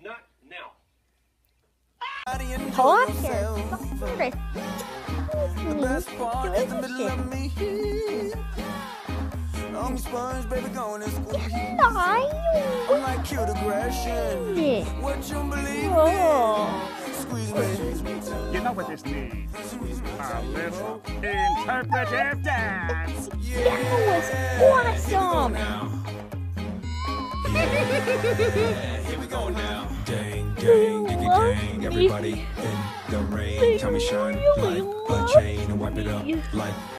Not now. 더하면 썩소래. I'm sponge, baby, going to school. 나요. I'm like cute aggression. 네. What you believe 어. in? Squeeze me. You know what this needs? A little interpretive dance. That was awesome. Here we go now. Dang, dang, diggy, dang. Everybody in the rain. Tell me shine like a chain and wipe it up like